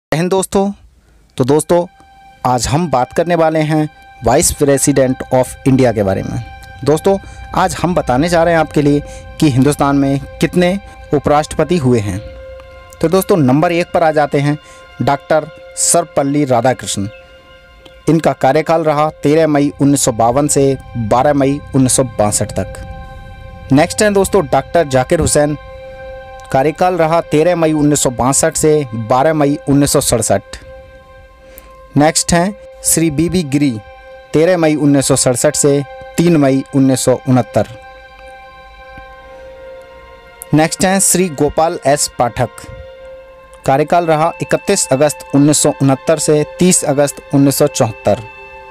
हिंद दोस्तों। तो दोस्तों आज हम बात करने वाले हैं वाइस प्रेसिडेंट ऑफ इंडिया के बारे में। दोस्तों आज हम बताने जा रहे हैं आपके लिए कि हिंदुस्तान में कितने उपराष्ट्रपति हुए हैं। तो दोस्तों नंबर 1 पर आ जाते हैं डॉक्टर सर्वपल्ली राधाकृष्णन। इनका कार्यकाल रहा 13 मई 1952 से 12 मई 1962 तक। नेक्स्ट हैं दोस्तों डॉक्टर जाकिर हुसैन। कार्यकाल रहा 13 मई 1962 से 12 मई 1967। नेक्स्ट हैं श्री बीबी गिरी। 13 मई 1967 से 3 मई 1969। नेक्स्ट हैं श्री गोपाल एस पाठक। कार्यकाल रहा 31 अगस्त 1969 से 30 अगस्त 1974।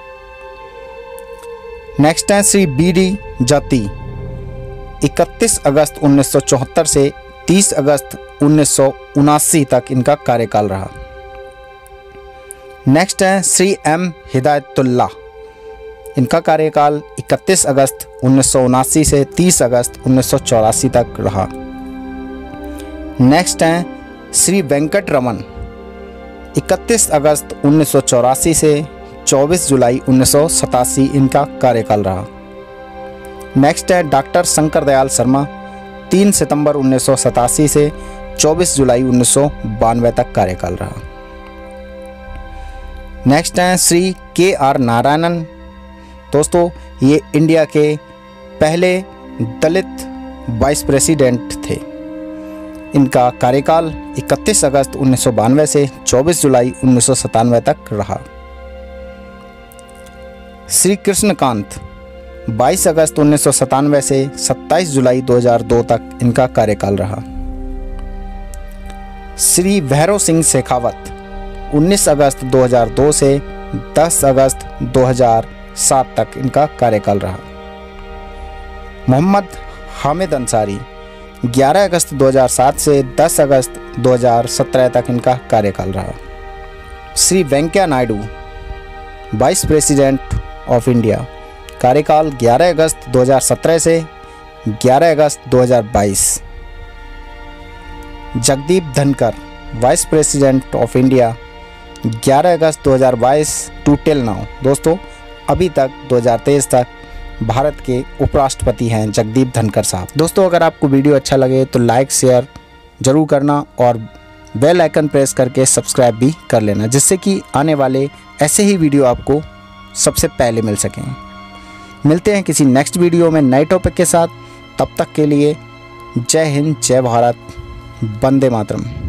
नेक्स्ट हैं श्री बी डी जती। 31 अगस्त 1974 से 30 अगस्त 1979 तक इनका कार्यकाल रहा। नेक्स्ट है श्री एम हिदायतुल्लाह। इनका कार्यकाल 31 अगस्त 1979 से 30 अगस्त 1984 तक रहा। नेक्स्ट हैं श्री वेंकट रमन। 31 अगस्त 1984 से 24 जुलाई 1987 इनका कार्यकाल रहा। नेक्स्ट है डॉक्टर शंकर दयाल शर्मा। 3 सितंबर 1987 से 24 जुलाई 1992 तक कार्यकाल रहा। नेक्स्ट हैं श्री के आर नारायणन। दोस्तों ये इंडिया के पहले दलित वाइस प्रेसिडेंट थे। इनका कार्यकाल 31 अगस्त 1992 से 24 जुलाई 1997 तक रहा। श्री कृष्णकांत। 22 अगस्त 1997 से 27 जुलाई 2002 तक इनका कार्यकाल रहा। श्री भैरव सिंह शेखावत। 19 अगस्त 2002 से 10 अगस्त 2007 तक इनका कार्यकाल रहा। मोहम्मद हामिद अंसारी। 11 अगस्त 2007 से 10 अगस्त 2017 तक इनका कार्यकाल रहा। Shri Venkaiah Naidu vice president of India. कार्यकाल 11 अगस्त 2017 से 11 अगस्त 2022। Jagdeep Dhankhar vice president of India. 11 अगस्त 2022 टू टिल नाउ। दोस्तों अभी तक 2023 तक भारत के उपराष्ट्रपति हैं जगदीप धनकर साहब। दोस्तों अगर आपको वीडियो अच्छा लगे तो लाइक शेयर ज़रूर करना और बेल आइकन प्रेस करके सब्सक्राइब भी कर लेना, जिससे कि आने वाले ऐसे ही वीडियो आपको सबसे पहले मिल सकें। मिलते हैं किसी नेक्स्ट वीडियो में नए टॉपिक के साथ। तब तक के लिए जय हिंद, जय भारत, वंदे मातरम।